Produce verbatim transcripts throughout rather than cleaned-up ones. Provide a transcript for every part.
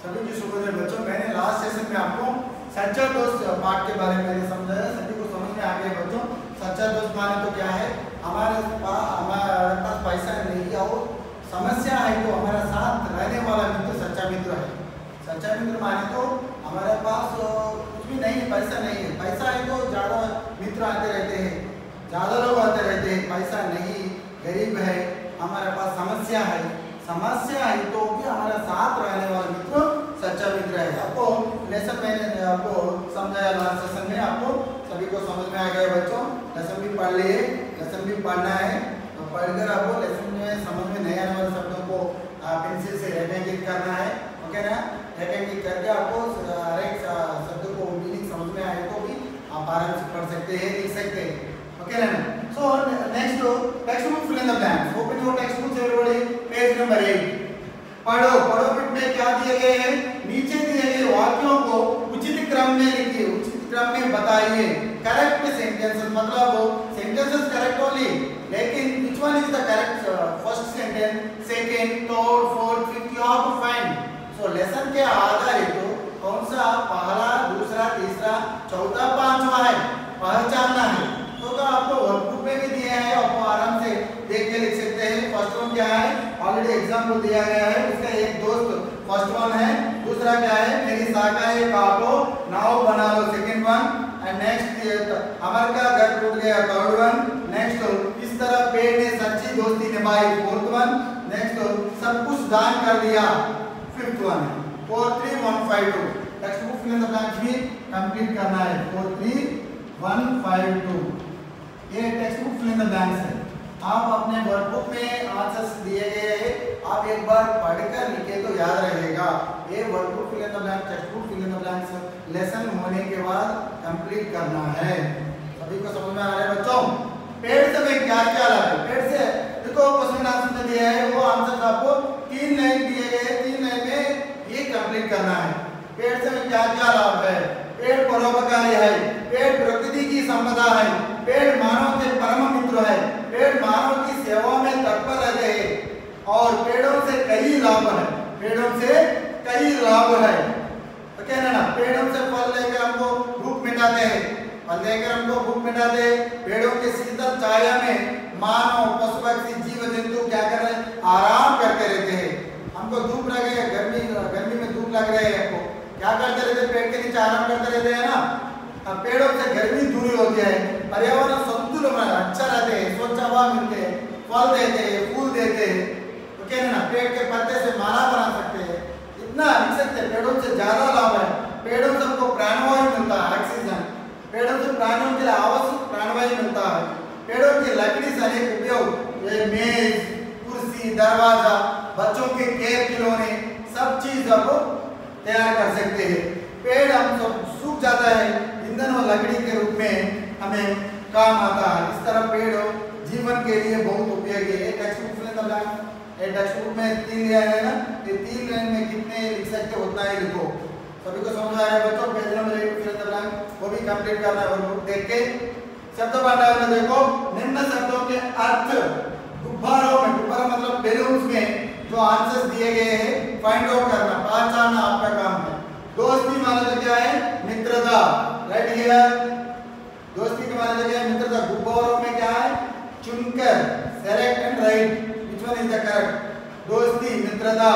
सभी की शुभ बच्चों, मैंने लास्ट सेशन में आपको सच्चा दोस्त पाठ के बारे में मैंने समझाया, सभी को समझ में आ गया बच्चों। सच्चा दोस्त माने तो क्या है, हमारे पास हमारे पास पैसा नहीं है और समस्या है तो हमारा साथ रहने वाला मित्र सच्चा मित्र है। सच्चा मित्र माने तो हमारे पास कुछ भी नहीं है, पैसा नहीं है, पैसा है तो ज़्यादा मित्र आते रहते हैं, ज़्यादा लोग आते रहते हैं। पैसा नहीं, गरीब है, हमारे पास समस्या है, समस्या है तो भी हमारा साथ रहने वाला मित्र सच्चा मित्र है। आपको लेसन मैंने आपको समझाया लास्ट सेशन में, आपको सभी को समझ में आ गया बच्चों। लेसन भी पढ़ लिए, लेसन भी पढ़ना है, तो पढ़कर आपको लेसन में समझ में नहीं आने वाले शब्दों को पेंसिल से रेखांकित करना है, ओके ना। रेखांकित करके आपको हर एक शब्द को मीनिंग समझ में आए तो भी आप आराम से पढ़ सकते हैं, लिख सकते हैं, ओके ना। So next text book fill in the blanks. Open your text book everybody, page number eight. पढ़ो पढ़ो बिट में क्या दिए गए हैं, नीचे दिए गए वाक्यों को उचित क्रम में लिखिए, उचित क्रम में बताइए। करेक्ट सेंटेंसेस मतलब सेंटेंसेस करेक्ट ओनली, लेकिन which one is the correct uh, first sentence, second, third, fourth, fifth, you have to find. So lesson के आधारित तो कौन सा पहला, दूसरा, तीसरा, चौथा, पांचवा है पहचानना है। तो, तो आपको वर्कबुक में भी दिया है, आपको आराम से देख के लिख सकते हैं। फर्स्ट वन क्या है, ऑलरेडी एग्जाम्पल दिया गया है, उसका एक दोस्त फर्स्ट वन है। दूसरा क्या है, मेरी शाखा है काटो नाव बना लो, second one. And next Amar का घर टूट गया, थर्ड वन। नेक्स्ट इस तरह पेड़ ने सच्ची दोस्ती निभाई, फोर्थ वन। नेक्स्ट सब कुछ दान कर दिया, फिफ्थ वन है। Four three one five two text book fill in the blanks भी कंप्लीट करना है। Four three one five two ये text book fill in the blanks है। आप अपने वर्कबुक में आंसर्स दिए गए हैं, आप एक बार पढ़कर लिखे तो याद रहेगा। ये workbook fill in the blanks, text book fill in the blanks lesson होने के बाद कंप्लीट करना है। सभी को समझ में आ रहा है बच्चों। पेड़ से में क्या क्या लाभ है, पेड़ से देखो क्वेश्चन आंसर में दिया है, वो आंसर आपको तीन लाइन दिए गए, तीन लाइन में ये कंप्लीट करना है। पेड़ से में क्या क्या लाभ है, पेड़ परोपकारी है, पेड़ प्रकृति की संपदा है, पेड़ मानव के परम मित्र है, पेड़ मानव की सेवा में तत्पर रहते हैं और पेड़ों से कई लाभ है, पेड़ों से कई लाभ है, तो कहना ना। पेड़ों से फल लेकर हमको भूख मिटाते हैं, फल लेकर हमको भूख मिटाते हैं। पेड़ों के शीतल छाया में मानव, पशु पक्षी, जीव जंतु क्या कर रहे हैं, आराम करते रहते हैं। हमको धूप लग रही है, गर्मी गर्मी में धूप लग रही है, हमको क्या करते रहते हैं, पेड़ के नीचे आराम करते रहते हैं ना। अब पेड़ों से गर्मी दूर होती है, पर्यावरण संतुलन अच्छा रहते हैं, स्वच्छ हवा मिलते हैं, फल देते हैं, फूल देते हैं, तो कहना ना। पेड़ के पत्ते से माला बना सकते हैं, इतना लिख सकते हैं। पेड़ों से ज्यादा लाभ है, पेड़ों से हमको प्राणवायु मिलता है, ऑक्सीजन। पेड़ों से प्राणियों के लिए आवश्यक प्राणवायु मिलता है। पेड़ों की लकड़ी से अनेक उपयोग, मेज, कुर्सी, दरवाजा, बच्चों के खेल खिलौने, सब चीज अब तैयार कर सकते हैं। पेड़ हम सब सूख जाता है, ईंधन और लकड़ी के रूप में हमें काम आता है। इस तरह पेड़ जीवन के लिए बहुत उपयोगी है। Text book fill in the blanks, ये टेक्स्ट बुक में तीन लाइन है ना, ये तीन लाइन में कितने लिख सकते हो उतना ही लिखो। सभी को समझ आ रहा है बच्चों। Page number eight fill in the blanks वो भी कंप्लीट करना है वर्कबुक देख के। शब्द भंडार में देखो, निम्न शब्दों के अर्थ गुब्बारों में, गुब्बारा मतलब बैलून्स में जो आंसर्स दिए गए हैं फाइंड आउट करना, पहचानना आपका काम है। दोस्ती माने तो क्या है, मित्रता, राइट हियर। दोस्ती के माने तो क्या है, मित्रता। गुब्बारों में क्या है, चुनकर, select and write, which one is the correct. दोस्ती, मित्रता।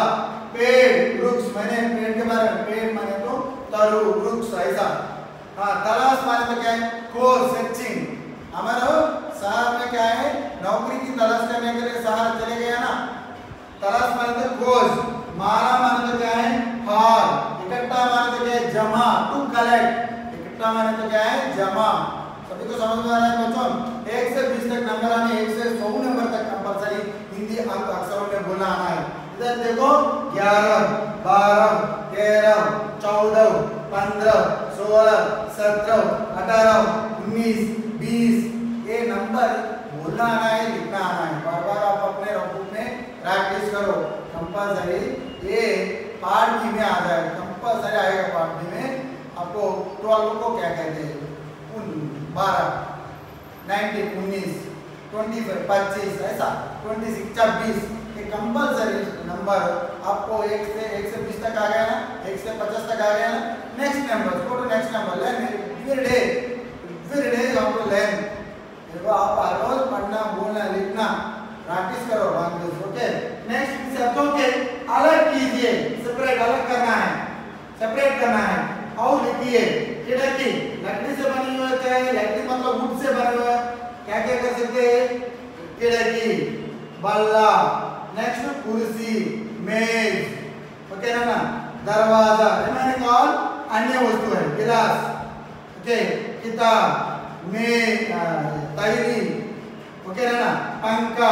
पेड़, वृक्ष, मैंने पेड़ के बारे में, पेड़ माने तो तरु, वृक्ष ऐसा। हाँ, तलाश माने तो क्या है, खोज, सर्चिंग। हमारा शहर में क्या है, नौकरी की तलाश करने के लिए शहर चले गए ना, तलाश माने तो खोज। माला माने तो क्या है, हार। इकट्ठा माने तो क्या है, जमा, टू कलेक्ट। इकट्ठा माने तो क्या है, जमा। सभी को समझ में आ रहा है बच्चों। एक से बीस तक नंबर आने, एक से सौ नंबर तक कंपलसरी हिंदी अंक अक्षरों में बोलना आना है। इधर देखो, ग्यारह, बारह, तेरह, चौदह, पंद्रह, सोलह, सत्रह, अठारह, उन्नीस, बीस, ये नंबर बोलना आना है, लिखना आना है। बार बार आप अपने नोटबुक में प्रैक्टिस करो, कंपलसरी। ये पार्ट बी में आ जाए, कंपलसरी आएगा पार्ट बी में। आपको ट्वेल्व को क्या कहते हैं, बारह, नाइनटीन, उन्नीस, ट्वेंटी फाइव, पच्चीस, ऐसा ट्वेंटी सिक्स, छब्बीस, ये कंपलसरी नंबर। आपको एक से एक से बीस तक आ गया ना, दस तक आ गया ना। Next number, go to next number, learn every day, every day you have to learn. देखो आप हर रोज पढ़ना, बोलना, लिखना प्रैक्टिस करो लैंग्वेज। ओके, नेक्स्ट शब्दों के अलग कीजिए, सेपरेट अलग करना है, सेपरेट करना है। और लिखिए खिड़की, लकड़ी से बनी हुई है, लकड़ी मतलब वुड से बने हुए, क्या क्या कर सकते हैं, खिड़की, बल्ला, नेक्स्ट कुर्सी, मेज, ओके ना ना, दरवाजा, रिमेनिंग ऑल अन्य वस्तु है, गिलास, ओके, किताब, मेज, तैरी, ओके ना ना, पंखा,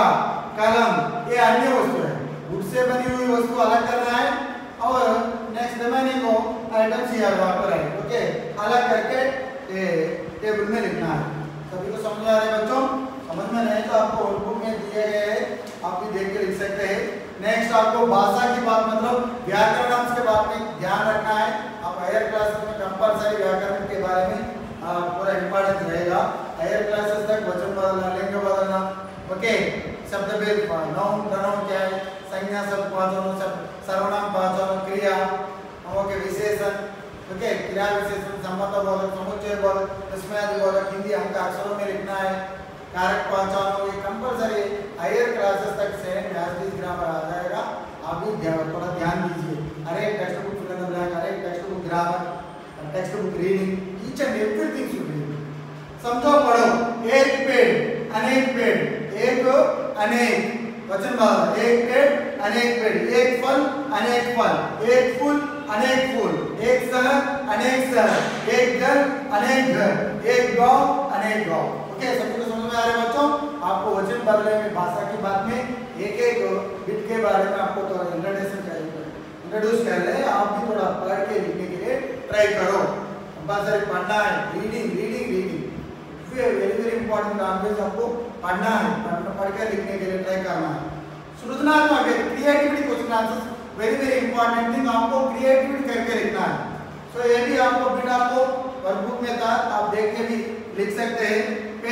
कलम, ये अन्य वस्तु है। वुड से बनी हुई वस्तु अलग करना है और नेक्स्ट रिमेनिंग को आइटम्स हियर वाटर है, ओके, अलग करके ये टेबल में लिखना है। सभी को समझ आ रहा है बच्चों? समझ में नहीं तो आपको नोटबुक में दिए गए हैं, आप भी देख के लिख सकते हैं। नेक्स्ट आपको भाषा की बात मतलब व्याकरण के बात में ध्यान रखना है। आप हायर क्लासेस में कंपलसरी व्याकरण के बारे में पूरा इंपॉर्टेंस रहेगा। हायर क्लासेस तक वचन बदलना, लिंग बदलना, ओके, शब्द भेद, नाउन प्रोनाउन क्या है, संज्ञा शब्द पहचानो, शब्द सर्वनाम पहचानो, क्रिया, ओके, विशेषण, ओके, क्रिया विशेषण, संबंध बोधक, समुच्चय बोधक, विस्मयादि बोधक, हिंदी अंक अक्षरों में लिखना है, कारक पहचानो, ये कंपलसरी हायर क्लासेस तक से मैथ्स ग्रामर आ जाएगा। आप भी थोड़ा ध्यान दीजिए। हर एक text book fill in the blank, हर एक text book grammar, text book reading, each and everything should read. समझो, पढ़ो। एक पेड़, अनेक पेड़, एक अनेक, वचन भाव, एक पेड़ अनेक पेड़, एक फल अनेक फल, एक फूल अनेक फूल, एक शहर अनेक शहर, एक घर अनेक घर, एक गांव अनेक गांव। ओके, सभी को समझ में आ रहा है बच्चों? आपको वचन बदलने में, भाषा की बात में एक एक बिट के बारे में आपको थोड़ा इंट्रोडक्शन इंट्रोड्यूस कर ले। आप भी थोड़ा पढ़ के लिखने के लिए ट्राई करो। कंपलसरी पढ़ना है, reading reading reading very very important language आपको पढ़ना है, पढ़ के लिखने के लिए ट्राई करना है। सृजनात्मक creativity, question answer very very important thing, आपको क्रिएटिविटी करके लिखना है। सो so, ये भी आपको बिट आपको वर्कबुक में था, आप देख के भी लिख सकते हैं।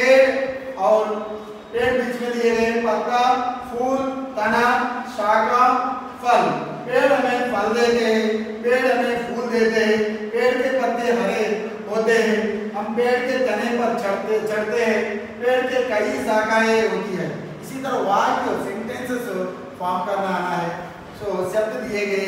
पेड़ और पेड़ बीच में दिए गए पत्ता, फूल, तना, शाखा, फल। पेड़ हमें फल देते हैं, पेड़ हमें फूल देते हैं, पेड़ के पत्ते हरे होते हैं, हम पेड़ के तने पर चढ़ते चढ़ते हैं, पेड़ के कई शाखाएं होती है। इसी तरह वाक्य सेंटेंसेस फॉर्म करना आना है। सो so, शब्द दिए गए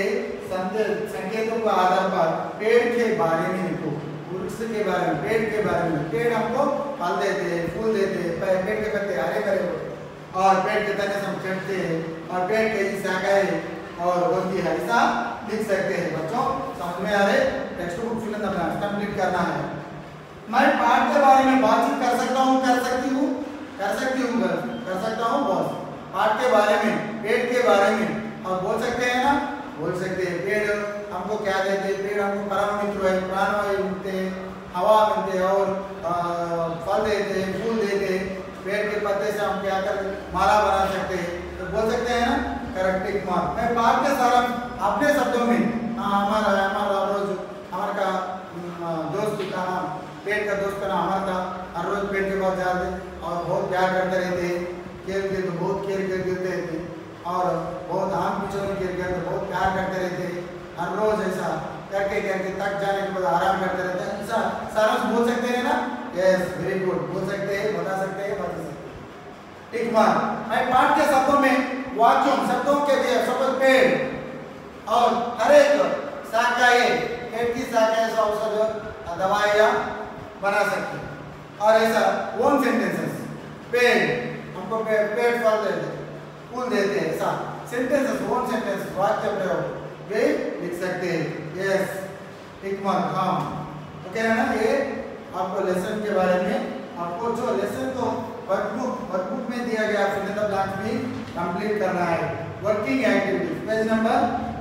संकेतों के आधार पर पेड़ के बारे में लिखो, वृक्ष के बारे में, पेड़ के बारे में। पेड़ हमको फल देते हैं, फूल देते हैं, पेड़ के पत्ते हरे भरे होते हैं और पेड़ के तने से हम चढ़ते हैं और पेड़ के शाखाएं और होती है, ऐसा लिख सकते हैं बच्चों। समझ में आ रहे? Text book fill in the blanks complete करना है। मैं पाठ के बारे में बातचीत कर सकता हूँ, कर सकती हूँ, कर सकती हूँ, कर सकता हूँ बॉस। पाठ के बारे में, पेड़ के बारे में और बोल सकते हैं ना, बोल सकते हैं। पेड़ हमको क्या देते हैं? पेड़ हमको परम मित्र है, प्राणवायु मिलते हैं, हवा मिलते हैं और फल देते हैं, फूल देते हैं। पेड़ के पत्ते से हम क्या कर माला बना सकते हैं, तो बोल सकते हैं ना, करेक्ट टिक मार्क। मैं पाठ के सारा अपने शब्दों में, हमारा हमारा रोज हमारे का दोस्त का नाम, पेड़ का दोस्त का नाम हमारा था, हर रोज पेड़ के पास जाते और बहुत प्यार करते रहते, खेल के तो बहुत खेल कर गिरते रहते और बहुत आम पीछों में गिर गए तो बहुत प्यार करते रहते। हर रोज ऐसा करके करके तक जाने के बाद आराम करते रहते हैं। ऐसा सारा बोल सकते हैं ना? यस, वेरी गुड, बोल सकते हैं, बता सकते हैं, बता सकते हैं। ठीक बात। मैं पाठ के शब्दों में वाक्यों शब्दों के लिए शब्द पेड़ और हर एक शाखाएं, पेड़ की शाखाएं से औषध दवाइयाँ बना सकते हैं। और ऐसा वन सेंटेंसेस, पेड़ हमको पेड़ फल देते, फूल देते हैं, ऐसा सेंटेंसेस, वन सेंटेंस वाक्य प्रयोग वे लिख सकते हैं। Yes, tick mark. हाँ, ओके है ना? ये आपको लेसन के बारे में, आपको जो लेसन को वर्कबुक वर्कबुक में दिया गया फिल इन द ब्लैंक्स भी कंप्लीट करना है। वर्किंग एक्टिविटीज, पेज नंबर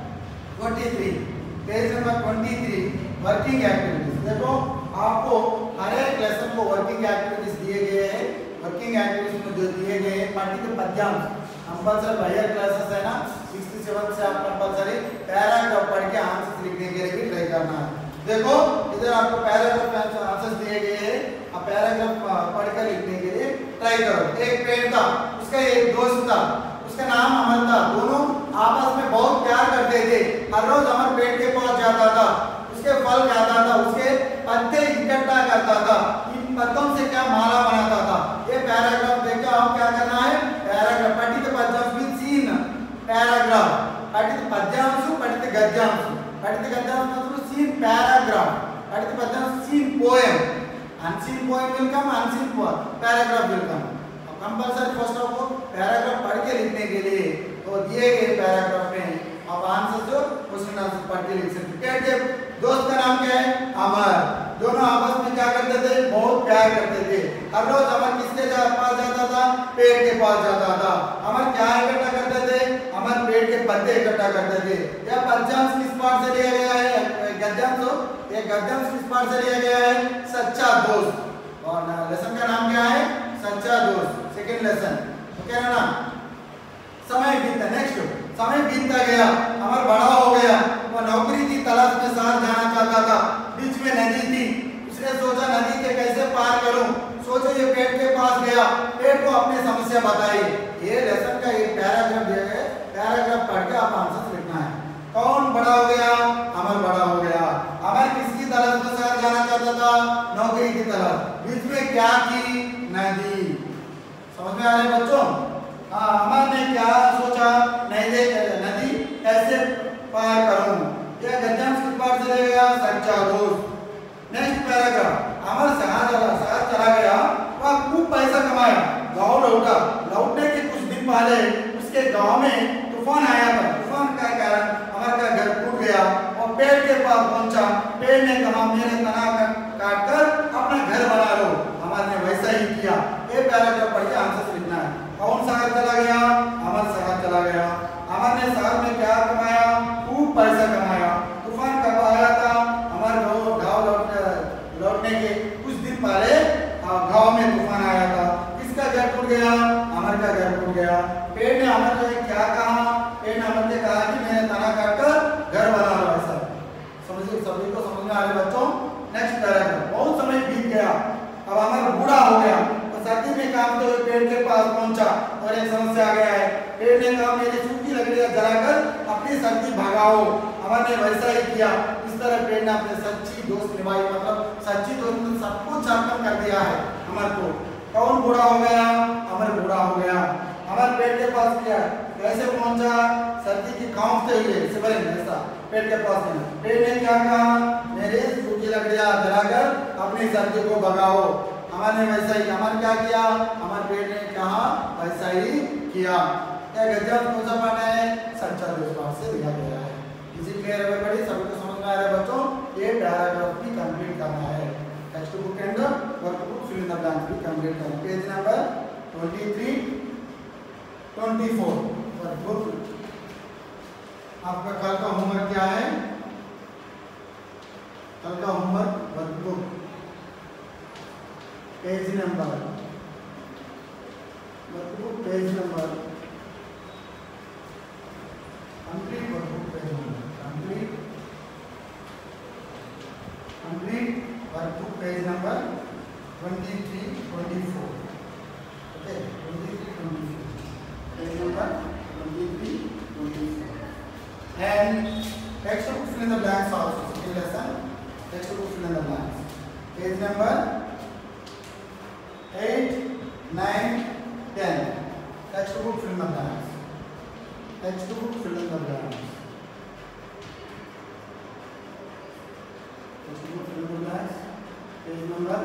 तेईस, पेज नंबर तेईस, वर्किंग एक्टिविटीज। देखो आपको हर एक लेसन को वर्किंग एक्टिविटीज दिए गए हैं। वर्किंग एक्टिविटीज में जो दिए गए हैं पाठ्य के पद्यांश कंपलसरी हायर क्लासेस है ना, सिक्स सेवन से आप कंपलसरी पैराग्राफ पढ़ के आंसर लिखने के लिए भी ट्राई करना है। देखो इधर आपको पैराग्राफ आंसर दिए गए हैं, आप पैराग्राफ पढ़कर लिखने के लिए ट्राई करो। एक पेड़ था, उसका एक दोस्त था, उसका नाम अमर था, दोनों आपस में बहुत प्यार करते थे। हर रोज अमर पेड़ के पास जाता था पत्तों से क्या माला बनाता था। ये पैराग्राफ देखो आप क्या करना है, पैराग्राफ पठित पद्यांश मीन सीन पैराग्राफ, पठित पद्यांश पठित गद्यांश, पठित गद्यांश मतलब सीन पैराग्राफ, पठित पद्यांश seen poem, unseen poem will come, unseen paragraph will come. अब compulsory first of all paragraph पढ़ के लिखने के लिए तो दिए गए पैराग्राफ में आप आंसर जो क्वेश्चन आंसर पढ़ के लिख सकते हैं। दोस्त का नाम क्या है, अमर। दोनों आपस में क्या करते थे, बहुत प्यार करते थे। हर रोज अमर किसके पास जाता था, पेड़ के पास जाता था। अमर क्या इकट्ठा करते थे, अमर पेड़ के पत्ते इकट्ठा करते थे। यह पद्यांश किस पाठ से लिया गया है, गद्यांश, ये गद्यांश किस पाठ से लिया गया है, सच्चा दोस्त। और लेसन का नाम क्या है, सच्चा दोस्त, सेकंड लेसन। ओके ना। समय बीता, नेक्स्ट समय बीतता गया, अमर बड़ा हो गया, वो नौकरी की तलाश में शहर जाना चाहता था। बीच में नदी थी, उसने सोचा नदी के कैसे पार करूं, सोचो ये पेड़ के पास गया, पेड़ को अपनी समस्या बताई। ये लेसन का एक पैराग्राफ दिया गया, पैराग्राफ पढ़ के आप आंसर लिखना है। कौन बड़ा हो गया, अमर बड़ा हो गया। अमर किसकी तलाश में शहर जाना चाहता था, नौकरी की तलाश। बीच में क्या थी, नदी। समझ में आ रहे बच्चों। हाँ, अमर ने क्या सोचा, नदी नदी कैसे पार करूं। यह गद्यांश किस पाठ से लिया गया, सच्चा दोस्त। नेक्स्ट पैराग्राफ, अमर शहर चला शहर चला गया, वह खूब पैसा कमाया, गांव लौटा। लौटने के कुछ दिन पहले उसके गांव में तूफान आया था। तूफान का कारण अमर का घर टूट गया और पेड़ के पास पहुंचा। पेड़ ने कहा मेरे तना काट कर अपना घर बना लो। अमर ने वैसा ही किया। ये पैराग्राफ पढ़ के आंसर लिखना है। कौन शहर चला गया, अमर शहर चला गया। अमर ने शहर में क्या कमाया, खूब पैसा कमाया। तूफान कब आया था, अमर गांव लौटने लौटने के कुछ दिन पहले गांव में तूफान आया था। किसका घर टूट गया, अमर का घर टूट गया। पेड़ ने अमर को क्या कहा, पेड़ ने अमर ने कहा कि मैंने तना काटकर घर बना लो। ऐसा समझिए, सभी को समझ में आ रहे बच्चों। नेक्स्ट पैराग्राफ, बहुत समय बीत गया, अब अमर बूढ़ा हो गया। सर्दी में काम तो पेड़ के पास पहुंचा और एक समस्या आ गया है। पेड़ ने कहा मेरी सूखी लकड़ियां जलाकर अपनी सर्दी भगाओ। अमर ने वैसा ही किया। इस तरह पेड़ ने अपने सच्ची दोस्त निभाई, मतलब सच्ची दोस्त ने सब कुछ खत्म कर दिया है अमर को। कौन बूढ़ा हो गया, अमर बूढ़ा हो गया। अमर पेड़ के पास गया, कैसे पहुंचा, सर्दी की कांपते हुए सिवल ऐसा पेड़ के पास गया। पेड़ ने क्या कहा, मेरे सूखी लकड़ियां जलाकर अपनी सर्दी को भगाओ। अमर ने वैसा ही, अमर क्या किया, अमर पेड़ ने कहा वैसा ही किया। क्या गद्यांश कौन सा पाठ है, सच्चा दोस्त पाठ से लिया गया है। इसी क्लियर है बड़ी, सभी को समझ में आ रहा है बच्चों। ये पैराग्राफ भी कंप्लीट करना है। Text book and workbook fill in the blanks भी कंप्लीट करना। पेज नंबर तेईस, चौबीस वर्कबुक। आपका कल का होमवर्क क्या है, कल का homework workbook page number, workbook page number, complete workbook page number, complete complete workbook page number तेईस, चौबीस। ओके, तेईस, चौबीस पेज नंबर तेईस, चौबीस। And text book fill in the blanks also. Second lesson, text book fill in the blanks. Page number eight, nine, ten. Text book fill in the blanks. Text book fill in the blanks. Text book fill in the blanks. Page number.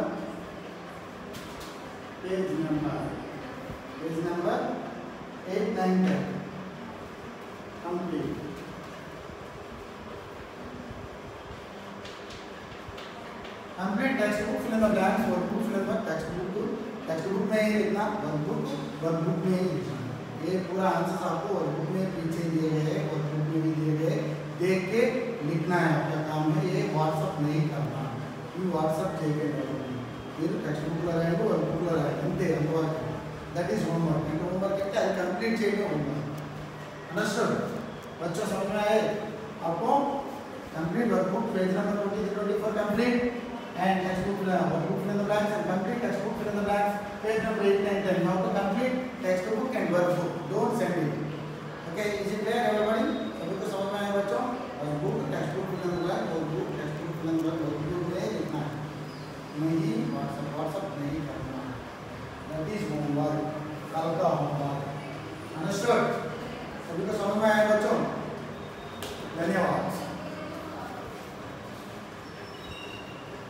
Page number. Page number eight, nine, ten. Complete. Complete text book fill in the blanks, workbook fill in the text book. Text book में ही लिखना, workbook workbook में ही लिखना। ये पूरा answer आपको workbook में पीछे दिए गए, वर्कबुक में भी दिए गए, देख के लिखना है। आपका काम है ये, व्हाट्सअप नहीं करना। ये व्हाट्सअप चाहिए फिर टेक्स्ट बुक लगाएंगे, वर्कबुक लगाएंगे, अंते अंतवर्क। That is homework. అంటే होमवर्क అంటే అది कंप्लीट చేయడం होमवर्क। अंडरस्टूड बच्चों, समझ में आए आपको। कंप्लीट वर्कबुक पेज नंबर तेईस, चौबीस complete and text book workbook fill in the blanks and complete text book fill in the blanks. Page number eight, nine, ten. Now to complete text book and workbook. Don't send it. Okay, is it clear everybody? सभी को समझ में आया बच्चों? workbook, text book fill in the blanks, workbook, text book fill in the blanks, workbook में लिखना है। नहीं व्हाट्सअप व्हाट्सअप नहीं करना। दैट इज होमवर्क, कल का होमवर्क। अंडरस्टूड? सभी को समझ में आया बच्चों? धन्यवाद।